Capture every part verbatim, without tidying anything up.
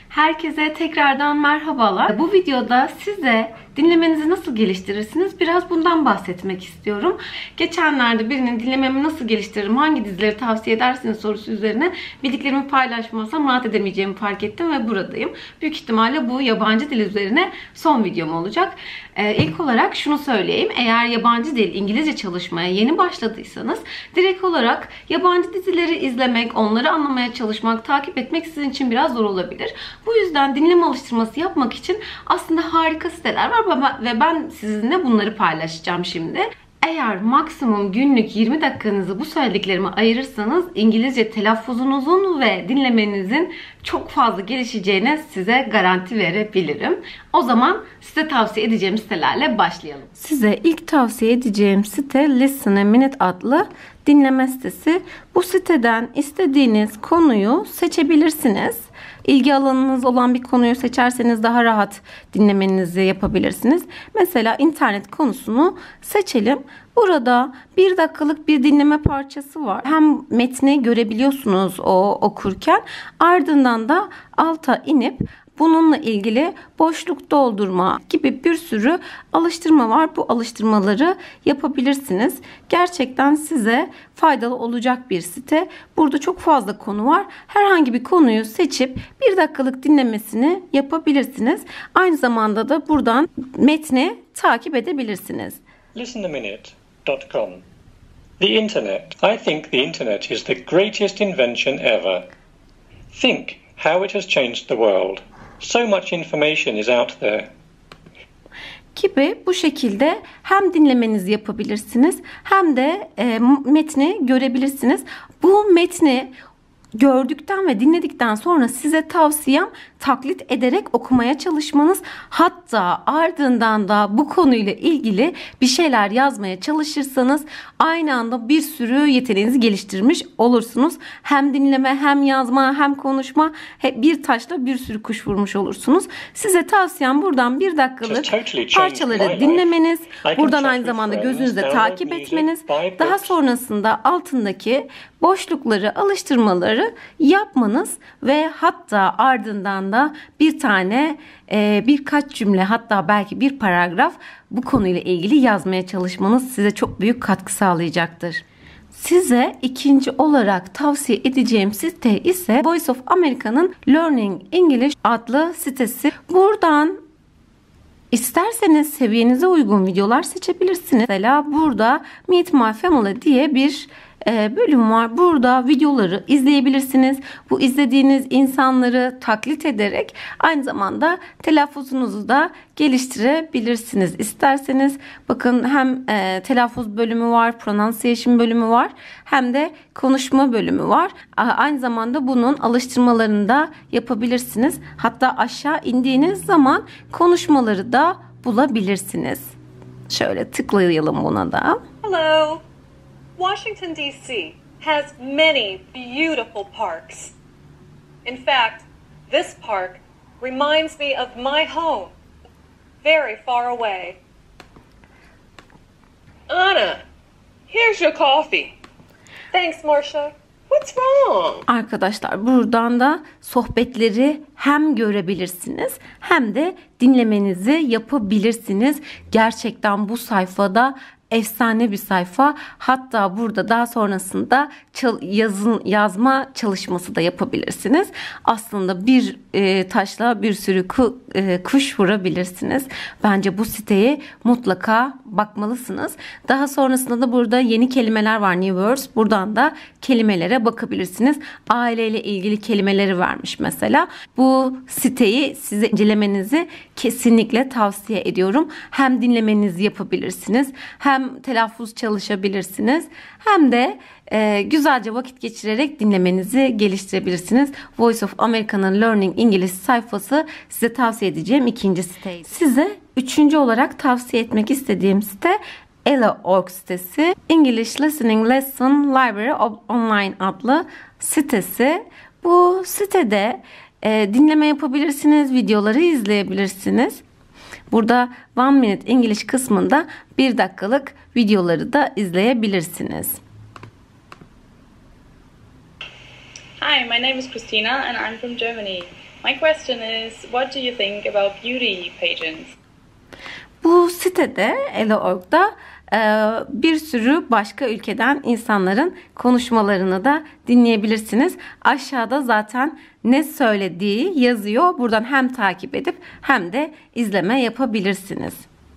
Herkese tekrardan merhabalar. Bu videoda size dinlemenizi nasıl geliştirirsiniz? Biraz bundan bahsetmek istiyorum. Geçenlerde birinin dinlememi nasıl geliştiririm, hangi dizileri tavsiye edersiniz sorusu üzerine bildiklerimi paylaşmazsam rahat edemeyeceğimi fark ettim ve buradayım. Büyük ihtimalle bu yabancı dil üzerine son videom olacak. Ee, ilk olarak şunu söyleyeyim. Eğer yabancı dil, İngilizce çalışmaya yeni başladıysanız direkt olarak yabancı dizileri izlemek, onları anlamaya çalışmak, takip etmek sizin için biraz zor olabilir. Bu yüzden dinleme alıştırması yapmak için aslında harika siteler var ve ben sizinle bunları paylaşacağım şimdi. Eğer maksimum günlük yirmi dakikanızı bu söylediklerime ayırırsanız İngilizce telaffuzunuzun ve dinlemenizin çok fazla gelişeceğine size garanti verebilirim. O zaman size tavsiye edeceğim sitelerle başlayalım. Size ilk tavsiye edeceğim site Listen a Minute adlı dinleme sitesi. Bu siteden istediğiniz konuyu seçebilirsiniz. İlgi alanınız olan bir konuyu seçerseniz daha rahat dinlemenizi yapabilirsiniz. Mesela internet konusunu seçelim. Burada bir dakikalık bir dinleme parçası var. Hem metni görebiliyorsunuz o okurken, ardından da alta inip bununla ilgili boşluk doldurma gibi bir sürü alıştırma var. Bu alıştırmaları yapabilirsiniz. Gerçekten size faydalı olacak bir site. Burada çok fazla konu var. Herhangi bir konuyu seçip bir dakikalık dinlemesini yapabilirsiniz. Aynı zamanda da buradan metni takip edebilirsiniz. listen a minute dot com. The Internet. I think the Internet is the greatest invention ever. Think how it has changed the world. So much information is out there. Gibi bu şekilde hem dinlemenizi yapabilirsiniz hem de e, metni görebilirsiniz. Bu metni gördükten ve dinledikten sonra size tavsiyem taklit ederek okumaya çalışmanız. Hatta ardından da bu konuyla ilgili bir şeyler yazmaya çalışırsanız aynı anda bir sürü yeteneğinizi geliştirmiş olursunuz. Hem dinleme, hem yazma, hem konuşma, hep bir taşla bir sürü kuş vurmuş olursunuz. Size tavsiyem buradan bir dakikalık parçaları dinlemeniz. Buradan aynı zamanda gözünüzde takip etmeniz. Daha sonrasında altındaki boşlukları, alıştırmaları yapmanız ve hatta ardından da bir tane e, birkaç cümle, hatta belki bir paragraf bu konuyla ilgili yazmaya çalışmanız size çok büyük katkı sağlayacaktır. Size ikinci olarak tavsiye edeceğim site ise Voice of America'nın Learning English adlı sitesi. Buradan İsterseniz seviyenize uygun videolar seçebilirsiniz. Mesela burada Meet My Family diye bir bölüm var. Burada videoları izleyebilirsiniz. Bu izlediğiniz insanları taklit ederek aynı zamanda telaffuzunuzu da geliştirebilirsiniz. İsterseniz bakın hem e, telaffuz bölümü var, pronunciation bölümü var, hem de konuşma bölümü var. Aynı zamanda bunun alıştırmalarını da yapabilirsiniz. Hatta aşağı indiğiniz zaman konuşmaları da bulabilirsiniz. Şöyle tıklayalım buna da. Hello. Washington, D C has many beautiful parks. In fact, this park reminds me of my home, very far away. Anna, here's your coffee. Thanks, Marcia. What's wrong? Arkadaşlar, buradan da sohbetleri hem görebilirsiniz hem de dinlemenizi yapabilirsiniz. Gerçekten bu sayfada efsane bir sayfa. Hatta burada daha sonrasında yazın, yazma çalışması da yapabilirsiniz. Aslında bir e, taşla bir sürü ku, e, kuş vurabilirsiniz. Bence bu siteye mutlaka bakmalısınız. Daha sonrasında da burada yeni kelimeler var, New Words. Buradan da kelimelere bakabilirsiniz. Aileyle ilgili kelimeleri vermiş mesela. Bu siteyi size incelemenizi kesinlikle tavsiye ediyorum. Hem dinlemenizi yapabilirsiniz, hem telaffuz çalışabilirsiniz, hem de e, güzelce vakit geçirerek dinlemenizi geliştirebilirsiniz. Voice of America'nın Learning English sayfası size tavsiye edeceğim ikinci site. Size üçüncü olarak tavsiye etmek istediğim site Ella nokta org sitesi. English Listening Lesson Library Online adlı sitesi. Bu sitede e, dinleme yapabilirsiniz, videoları izleyebilirsiniz. Burada One Minute English kısmında bir dakikalık videoları da izleyebilirsiniz. Hi, my name is Christina and I'm from Germany. My question is, what do you think about beauty pageants? Bu sitede elo nokta org'da bir sürü başka ülkeden insanların konuşmalarını da dinleyebilirsiniz. Aşağıda zaten ne söylediği yazıyor. Buradan hem takip edip hem de izleme yapabilirsiniz.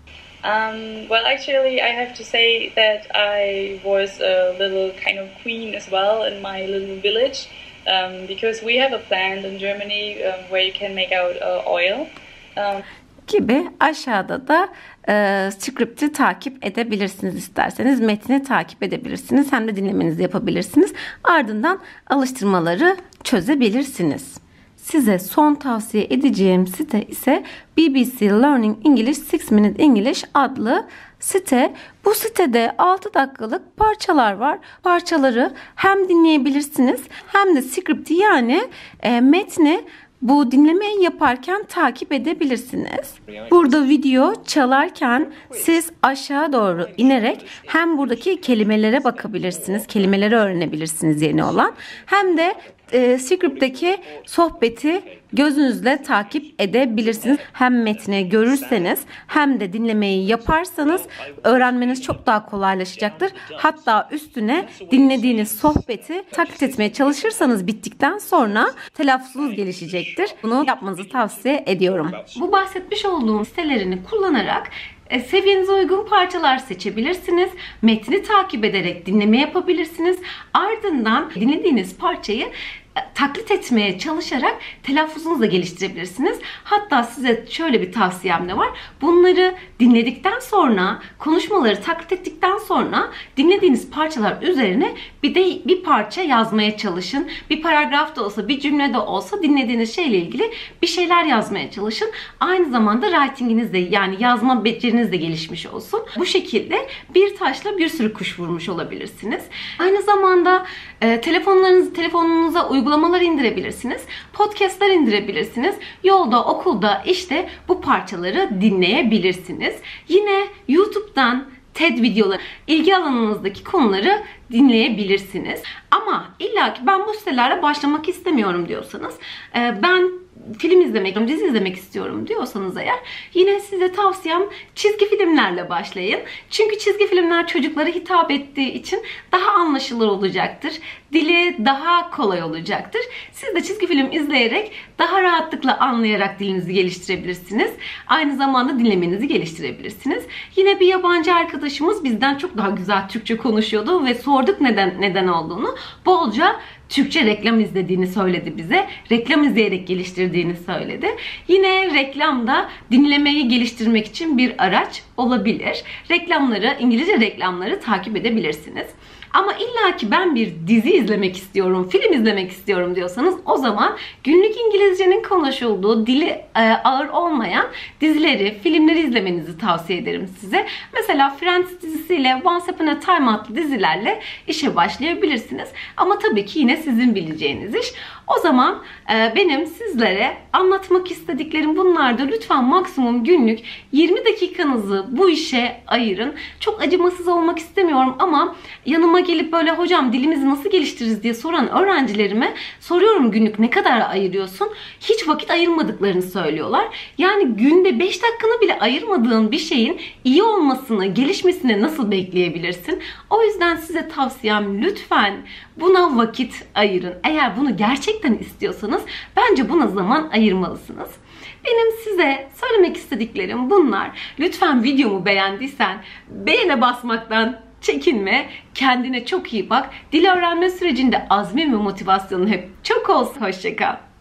Um, well, actually, I have to say that I was a little kind of queen as well in my little village, um, because we have a plant in Germany um, where you can make out uh, oil. Um, gibi aşağıda da e, script'i takip edebilirsiniz isterseniz. Metni takip edebilirsiniz. Hem de dinlemenizi yapabilirsiniz. Ardından alıştırmaları çözebilirsiniz. Size son tavsiye edeceğim site ise B B C Learning English altı Minute English adlı site. Bu sitede altı dakikalık parçalar var. Parçaları hem dinleyebilirsiniz hem de script'i yani e, metni bu dinlemeyi yaparken takip edebilirsiniz. Burada video çalarken siz aşağı doğru inerek hem buradaki kelimelere bakabilirsiniz, kelimeleri öğrenebilirsiniz yeni olan. Hem de e, script'teki sohbeti gözünüzle takip edebilirsiniz. Hem metni görürseniz hem de dinlemeyi yaparsanız öğrenmeniz çok daha kolaylaşacaktır. Hatta üstüne dinlediğiniz sohbeti taklit etmeye çalışırsanız bittikten sonra telaffuzunuz gelişecektir. Bunu yapmanızı tavsiye ediyorum. Bu bahsetmiş olduğum sitelerini kullanarak seviyenize uygun parçalar seçebilirsiniz. Metni takip ederek dinleme yapabilirsiniz. Ardından dinlediğiniz parçayı taklit etmeye çalışarak telaffuzunuzu da geliştirebilirsiniz. Hatta size şöyle bir tavsiyem de var. Bunları dinledikten sonra, konuşmaları taklit ettikten sonra dinlediğiniz parçalar üzerine bir de bir parça yazmaya çalışın. Bir paragraf da olsa, bir cümle de olsa dinlediğiniz şeyle ilgili bir şeyler yazmaya çalışın. Aynı zamanda writing'iniz de yani yazma beceriniz de gelişmiş olsun. Bu şekilde bir taşla bir sürü kuş vurmuş olabilirsiniz. Aynı zamanda e, telefonlarınız, telefonunuza uygulamalar indirebilirsiniz. Podcastlar indirebilirsiniz. Yolda, okulda işte bu parçaları dinleyebilirsiniz. Yine YouTube'dan TED videoları, ilgi alanınızdaki konuları dinleyebilirsiniz. Ama illa ki ben bu sitelerle başlamak istemiyorum diyorsanız, ben film izlemek, dizi izlemek istiyorum diyorsanız eğer yine size tavsiyem çizgi filmlerle başlayın. Çünkü çizgi filmler çocuklara hitap ettiği için daha anlaşılır olacaktır. Dili daha kolay olacaktır. Siz de çizgi film izleyerek daha rahatlıkla anlayarak dilinizi geliştirebilirsiniz. Aynı zamanda dinlemenizi geliştirebilirsiniz. Yine bir yabancı arkadaşımız bizden çok daha güzel Türkçe konuşuyordu ve sorduk neden neden olduğunu. Bolca Türkçe reklam izlediğini söyledi bize. Reklam izleyerek geliştirdiğini söyledi. Yine reklam da dinlemeyi geliştirmek için bir araç olabilir. Reklamları, İngilizce reklamları takip edebilirsiniz. Ama illa ki ben bir dizi izlemek istiyorum, film izlemek istiyorum diyorsanız o zaman günlük İngilizcenin konuşulduğu, dili e, ağır olmayan dizileri, filmleri izlemenizi tavsiye ederim size. Mesela Friends dizisiyle Once Upon a Time adlı dizilerle işe başlayabilirsiniz. Ama tabii ki yine sizin bileceğiniz iş. O zaman e, benim sizlere anlatmak istediklerim bunlardı. Lütfen maksimum günlük yirmi dakikanızı bu işe ayırın. Çok acımasız olmak istemiyorum ama yanıma gelip böyle hocam dilimizi nasıl geliştiririz diye soran öğrencilerime soruyorum günlük ne kadar ayırıyorsun? Hiç vakit ayırmadıklarını söylüyorlar. Yani günde beş dakikanı bile ayırmadığın bir şeyin iyi olmasını, gelişmesini nasıl bekleyebilirsin? O yüzden size tavsiyem lütfen buna vakit ayırın. Eğer bunu gerçekten istiyorsanız bence buna zaman ayırmalısınız. Benim size söylemek istediklerim bunlar. Lütfen videomu beğendiysen beğene basmaktan çekinme. Kendine çok iyi bak. Dil öğrenme sürecinde azmin ve motivasyonun hep çok olsun. Hoşça kal.